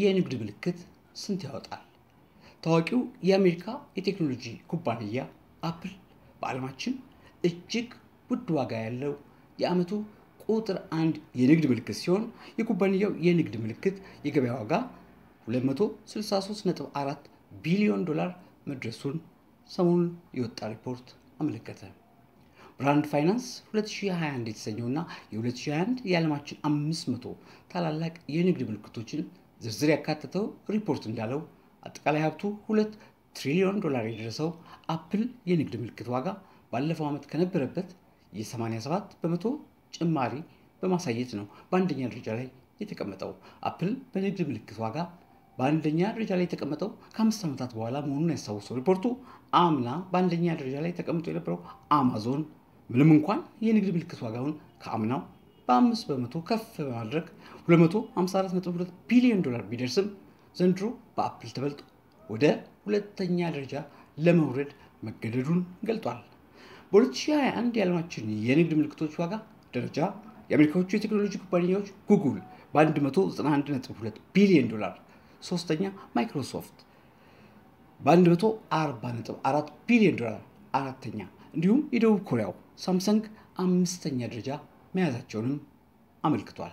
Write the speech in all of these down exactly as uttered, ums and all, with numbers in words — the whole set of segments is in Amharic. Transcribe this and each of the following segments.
የንግድ ምልክት ስንት ያወጣል? ታዋቂው የአሜሪካ የቴክኖሎጂ ኩባንያ አፕል በዓለማችን እጅግ ውድ ዋጋ ያለው የዓመቱ ቁጥር አንድ የንግድ ምልክት ሲሆን የኩባንያው የንግድ ምልክት የገበያ ዋጋ ሁለት መቶ ስልሳ ሶስት ነጥብ አራት ቢሊዮን ዶላር መድረሱን ሰሞኑን የወጣ ሪፖርት አመለከተ። ብራንድ ፋይናንስ ሁለት ሺህ ሃያ አንድ የተሰኘውና የ2021 የዓለማችን አምስት መቶ ታላላቅ የንግድ ምልክቶችን ዝርዝር ያካተተው ሪፖርት እንዳለው አጠቃላይ ሀብቱ ሁለት ትሪሊዮን ዶላር የደረሰው አፕል የንግድ ምልክት ዋጋ ባለፈው ዓመት ከነበረበት የ87 በመቶ ጭማሪ በማሳየት ነው በአንደኛ ደረጃ ላይ የተቀመጠው። አፕል በንግድ ምልክት ዋጋ በአንደኛ ደረጃ ላይ የተቀመጠው ከአምስት ዓመታት በኋላ መሆኑን ያስታወሰው ሪፖርቱ አምና በአንደኛ ደረጃ ላይ ተቀምጦ የነበረው አማዞን ምንም እንኳን የንግድ ምልክት ዋጋውን ከአምናው በአምስት በመቶ ከፍ በማድረግ ሁለት መቶ ሃምሳ አራት ነጥብ ሁለት ቢሊዮን ዶላር ቢደርስም ዘንድሮ በአፕል ተበልጦ ወደ ሁለተኛ ደረጃ ለመውረድ መገደዱን ገልጧል። በ2021 የዓለማችን የንግድ ምልክቶች ዋጋ ደረጃ የአሜሪካዎቹ የቴክኖሎጂ ኩባንያዎች ጉግል በ191.2 ቢሊዮን ዶላር፣ ሶስተኛ ማይክሮሶፍት በ140.4 ቢሊዮን ዶላር አራተኛ፣ እንዲሁም የደቡብ ኮሪያው ሳምሰንግ አምስተኛ ደረጃ መያዛቸውንም አመልክቷል።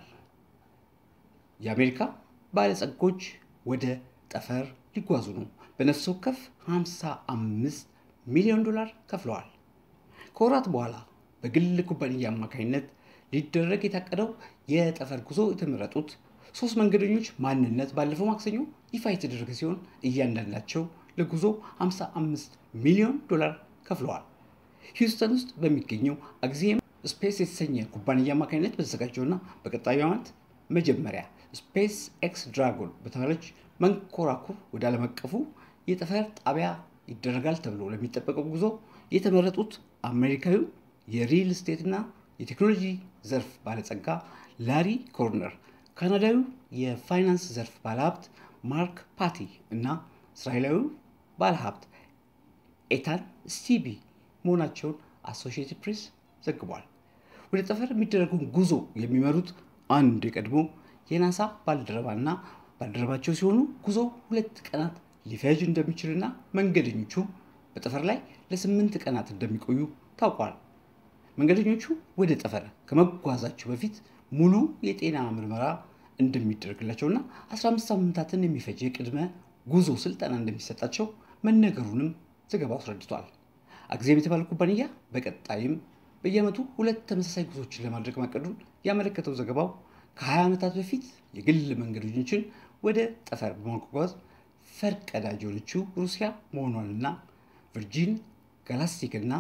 የአሜሪካ ባለጸጎች ወደ ጠፈር ሊጓዙ ነው። በነፍስ ወከፍ ሃምሳ አምስት ሚሊዮን ዶላር ከፍለዋል። ከወራት በኋላ በግል ኩባንያ አማካኝነት ሊደረግ የታቀደው የጠፈር ጉዞ የተመረጡት ሶስት መንገደኞች ማንነት ባለፈው ማክሰኞ ይፋ የተደረገ ሲሆን እያንዳንዳቸው ለጉዞ ሃምሳ አምስት ሚሊዮን ዶላር ከፍለዋል። ሂውስተን ውስጥ በሚገኘው አግዚየም ስፔስ የተሰኘ ኩባንያ አማካኝነት በተዘጋጀውና በቀጣዩ ዓመት መጀመሪያ ስፔስ ኤክስ ድራጎን በተባለች መንኮራኩር ወደ ዓለም አቀፉ የጠፈር ጣቢያ ይደረጋል ተብሎ ለሚጠበቀው ጉዞ የተመረጡት አሜሪካዊው የሪል ስቴትና የቴክኖሎጂ ዘርፍ ባለጸጋ ላሪ ኮርነር፣ ካናዳዊው የፋይናንስ ዘርፍ ባለሀብት ማርክ ፓቲ እና እስራኤላዊው ባለሀብት ኤታን ስቲቢ መሆናቸውን አሶሺየትድ ፕሬስ ዘግቧል። ወደ ጠፈር የሚደረገውን ጉዞ የሚመሩት አንድ የቀድሞ የናሳ ባልደረባና ባልደረባቸው ሲሆኑ ጉዞ ሁለት ቀናት ሊፈጅ እንደሚችልና መንገደኞቹ በጠፈር ላይ ለስምንት ቀናት እንደሚቆዩ ታውቋል። መንገደኞቹ ወደ ጠፈር ከመጓዛቸው በፊት ሙሉ የጤና ምርመራ እንደሚደረግላቸውና አስራ አምስት ሳምንታትን የሚፈጅ የቅድመ ጉዞ ስልጠና እንደሚሰጣቸው መነገሩንም ዘገባው አስረድቷል። አግዚየም የተባለው ኩባንያ በቀጣይም በየዓመቱ ሁለት ተመሳሳይ ጉዞዎችን ለማድረግ ማቀዱን ያመለከተው ዘገባው ከ20 ዓመታት በፊት የግል መንገደኞችን ወደ ጠፈር በማጓጓዝ ፈርቀዳጅ የሆነችው ሩሲያ መሆኗንና ቨርጂን ጋላክቲክ እና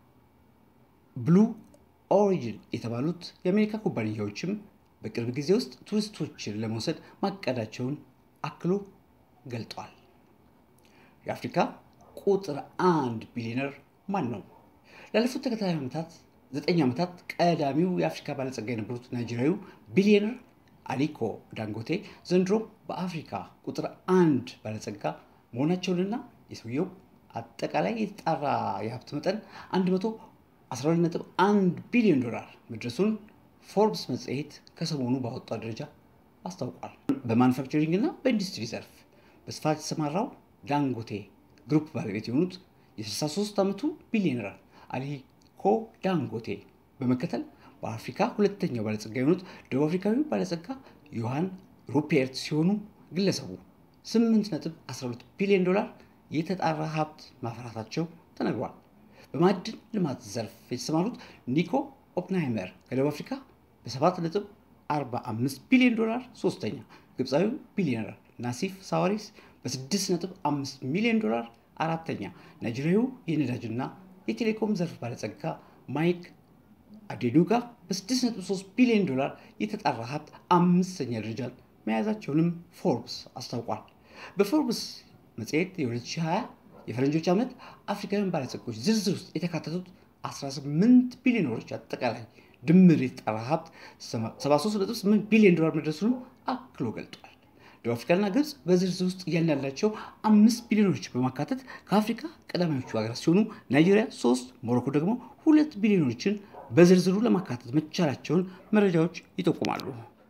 ብሉ ኦሪጅን የተባሉት የአሜሪካ ኩባንያዎችም በቅርብ ጊዜ ውስጥ ቱሪስቶችን ለመውሰድ ማቀዳቸውን አክሎ ገልጧል። የአፍሪካ ቁጥር አንድ ቢሊዮነር ማን ነው? ላለፉት ተከታታይ ዓመታት ዘጠኝ ዓመታት ቀዳሚው የአፍሪካ ባለጸጋ የነበሩት ናይጄሪያዊው ቢሊዮነር አሊኮ ዳንጎቴ ዘንድሮ በአፍሪካ ቁጥር አንድ ባለጸጋ መሆናቸውንና የሰውየው አጠቃላይ የተጣራ የሀብት መጠን አንድ መቶ አስራ ሁለት ነጥብ አንድ ቢሊዮን ዶላር መድረሱን ፎርብስ መጽሔት ከሰሞኑ ባወጣው ደረጃ አስታውቋል። በማኑፋክቸሪንግ እና በኢንዱስትሪ ዘርፍ በስፋት የተሰማራው ዳንጎቴ ግሩፕ ባለቤት የሆኑት የስልሳ ሶስት ዓመቱ ቢሊዮነር አሊኮ ዳንጎቴ በመከተል በአፍሪካ ሁለተኛው ባለጸጋ የሆኑት ደቡብ አፍሪካዊው ባለጸጋ ዮሐን ሩፔርት ሲሆኑ ግለሰቡ ስምንት ነጥብ አስራ ሁለት ቢሊዮን ዶላር የተጣራ ሀብት ማፍራታቸው ተነግሯል። በማዕድን ልማት ዘርፍ የተሰማሩት ኒኮ ኦፕንሃይመር ከደቡብ አፍሪካ በሰባት ነጥብ አርባ አምስት ቢሊዮን ዶላር ሶስተኛ፣ ግብፃዊው ቢሊዮነር ናሲፍ ሳዋሪስ በስድስት ነጥብ አምስት ሚሊዮን ዶላር አራተኛ፣ ናይጄሪያዊው የነዳጅና የቴሌኮም ዘርፍ ባለጸጋ ማይክ አዴኑጋ በስድስት ነጥብ ሶስት ቢሊዮን ዶላር የተጣራ ሀብት አምስተኛ ደረጃን መያዛቸውንም ፎርብስ አስታውቋል። በፎርብስ መጽሔት የ2020 የፈረንጆች ዓመት አፍሪካውያን ባለጸጎች ዝርዝር ውስጥ የተካተቱት አስራ ስምንት ቢሊዮነሮች አጠቃላይ ድምር የተጣራ ሀብት ሰባ ሶስት ነጥብ ስምንት ቢሊዮን ዶላር መድረሱን አክሎ ገልጧል። ደቡብ አፍሪካና ግብፅ በዝርዝር ውስጥ እያንዳንዳቸው አምስት ቢሊዮኖች በማካተት ከአፍሪካ ቀዳሚዎቹ ሀገራት ሲሆኑ ናይጄሪያ ሶስት፣ ሞሮኮ ደግሞ ሁለት ቢሊዮኖችን በዝርዝሩ ለማካተት መቻላቸውን መረጃዎች ይጠቁማሉ።